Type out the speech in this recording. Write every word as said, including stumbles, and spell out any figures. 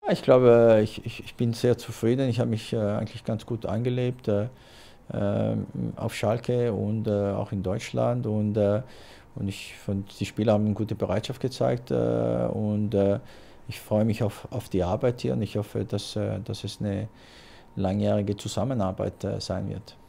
Ich glaube, ich, ich, ich bin sehr zufrieden. Ich habe mich äh, eigentlich ganz gut eingelebt äh, äh, auf Schalke und äh, auch in Deutschland. Und, äh, und ich fand, die Spieler haben eine gute Bereitschaft gezeigt. Äh, und äh, ich freue mich auf, auf die Arbeit hier und ich hoffe, dass, äh, dass es eine langjährige Zusammenarbeit äh, sein wird.